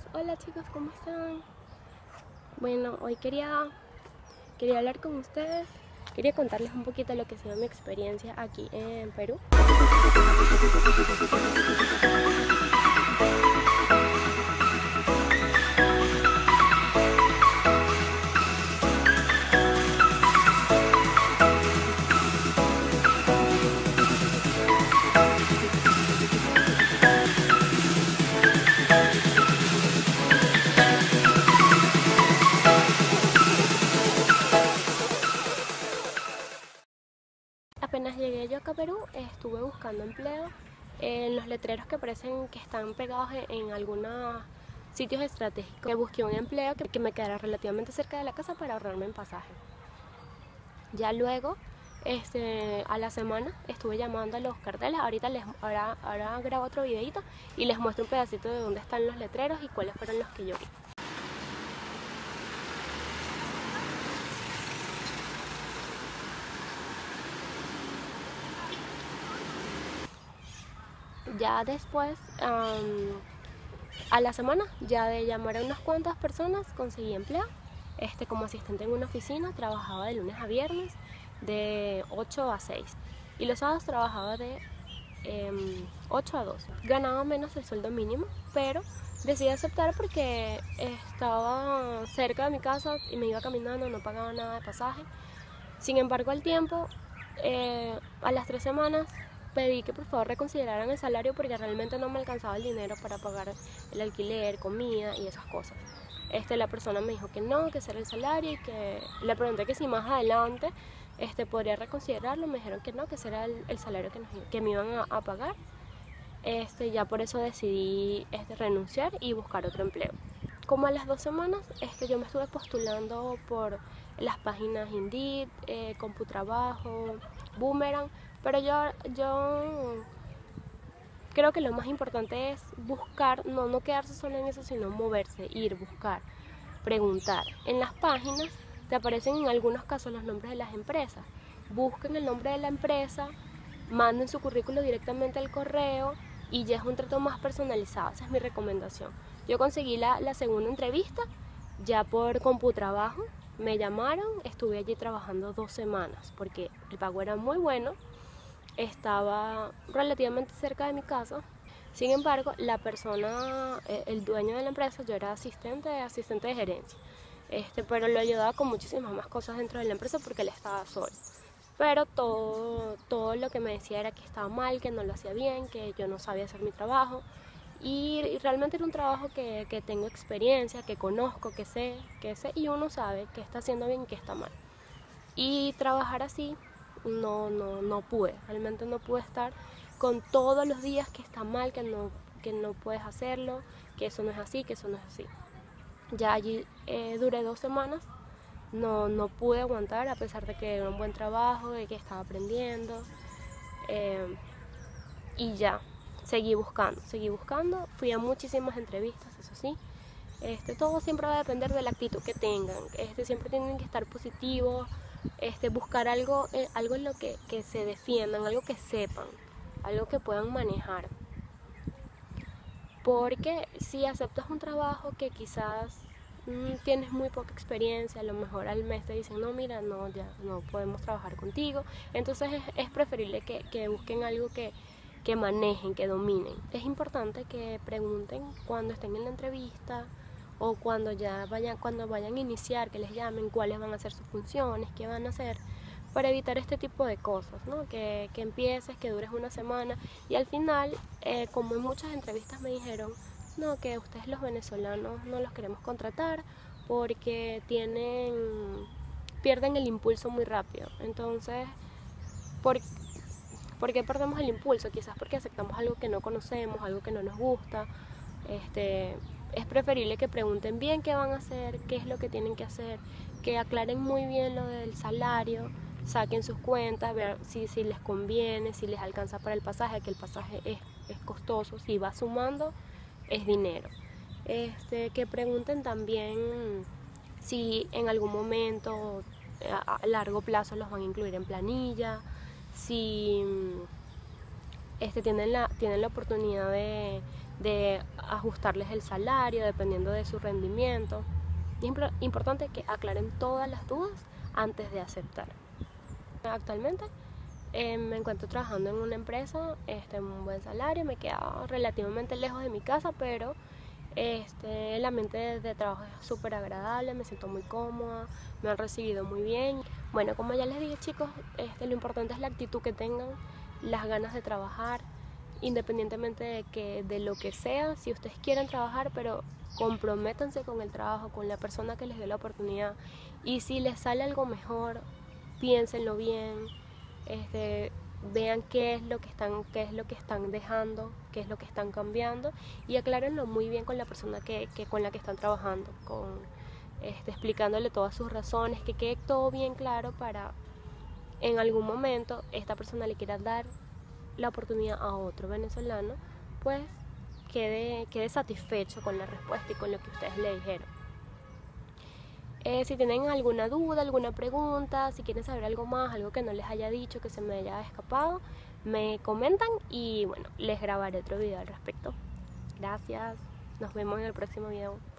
Hola chicos, ¿cómo están? Bueno, hoy quería hablar con ustedes. Quería contarles un poquito lo que ha sido mi experiencia aquí en Perú. Apenas llegué yo acá a Perú, estuve buscando empleo en los letreros que parecen que están pegados en algunos sitios estratégicos. Busqué un empleo que me quedara relativamente cerca de la casa para ahorrarme en pasaje. Ya luego, a la semana estuve llamando a los carteles. Ahora grabo otro videito y les muestro un pedacito de dónde están los letreros y cuáles fueron los que yo vi. Ya después, a la semana, ya de llamar a unas cuantas personas, conseguí empleo. Como asistente en una oficina, trabajaba de lunes a viernes de 8 a 6 y los sábados trabajaba de 8 a 2. Ganaba menos el sueldo mínimo, pero decidí aceptar porque estaba cerca de mi casa y me iba caminando, no pagaba nada de pasaje. Sin embargo, al tiempo, a las 3 semanas, pedí que por favor reconsideraran el salario porque realmente no me alcanzaba el dinero para pagar el alquiler, comida y esas cosas. La persona me dijo que no, que ese era el salario y que le pregunté que si más adelante podría reconsiderarlo. Me dijeron que no, que ese era el salario que me iban a pagar. Ya por eso decidí renunciar y buscar otro empleo. Como a las 2 semanas, yo me estuve postulando por las páginas Indeed, Computrabajo, Boomerang, pero yo creo que lo más importante es buscar, no quedarse solo en eso, sino moverse, ir, buscar, preguntar. En las páginas te aparecen en algunos casos los nombres de las empresas. Busquen el nombre de la empresa, manden su currículo directamente al correo y ya es un trato más personalizado. Esa es mi recomendación. Yo conseguí la segunda entrevista ya por Computrabajo. Me llamaron, estuve allí trabajando 2 semanas porque el pago era muy bueno. Estaba relativamente cerca de mi casa. Sin embargo, la persona, el dueño de la empresa, yo era asistente de gerencia. Pero lo ayudaba con muchísimas más cosas dentro de la empresa porque él estaba solo. Pero todo lo que me decía era que estaba mal, que no lo hacía bien, que yo no sabía hacer mi trabajo. Y realmente era un trabajo que tengo experiencia, que conozco, que sé, y uno sabe qué está haciendo bien y qué está mal. Y trabajar así no pude, realmente no pude estar con todos los días que está mal, que no puedes hacerlo, que eso no es así, que eso no es así. Ya allí duré 2 semanas, no pude aguantar a pesar de que era un buen trabajo, de que estaba aprendiendo, y ya, seguí buscando, fui a muchísimas entrevistas, eso sí. Todo siempre va a depender de la actitud que tengan, siempre tienen que estar positivos, buscar algo en lo que se defiendan, algo que sepan, algo que puedan manejar. Porque si aceptas un trabajo que quizás tienes muy poca experiencia, a lo mejor al mes te dicen, no, mira, ya no podemos trabajar contigo, entonces es preferible que busquen algo que manejen, que dominen. Es importante que pregunten cuando estén en la entrevista o cuando vayan a iniciar, que les llamen cuáles van a ser sus funciones, qué van a hacer, para evitar este tipo de cosas, ¿no? Que empieces, que dures una semana y al final, como en muchas entrevistas me dijeron, no, que ustedes los venezolanos no los queremos contratar porque pierden el impulso muy rápido. Entonces, ¿por qué perdemos el impulso? Quizás porque aceptamos algo que no conocemos, algo que no nos gusta. Es preferible que pregunten bien qué van a hacer, qué es lo que tienen que hacer, que aclaren muy bien lo del salario, saquen sus cuentas, ver si les conviene, si les alcanza para el pasaje, que el pasaje es costoso, si va sumando es dinero. Que pregunten también si en algún momento a largo plazo los van a incluir en planilla, si tienen la oportunidad de de ajustarles el salario dependiendo de su rendimiento. Es importante que aclaren todas las dudas antes de aceptar. Actualmente me encuentro trabajando en una empresa, un buen salario, me queda relativamente lejos de mi casa, pero el ambiente de trabajo es súper agradable, me siento muy cómoda, me han recibido muy bien. Bueno, como ya les dije, chicos, lo importante es la actitud que tengan, las ganas de trabajar, independientemente de lo que sea. Si ustedes quieren trabajar, pero comprométanse con el trabajo, con la persona que les dio la oportunidad, y si les sale algo mejor, piénsenlo bien, vean qué es lo que están dejando, qué es lo que están cambiando, y aclárenlo muy bien con la persona con la que están trabajando, explicándole todas sus razones, que quede todo bien claro para en algún momento esta persona le quiera dar la oportunidad a otro venezolano, pues quede satisfecho con la respuesta y con lo que ustedes le dijeron. Si tienen alguna duda, alguna pregunta, si quieren saber algo más, algo que no les haya dicho, que se me haya escapado, me comentan y bueno, les grabaré otro video al respecto. Gracias, nos vemos en el próximo video.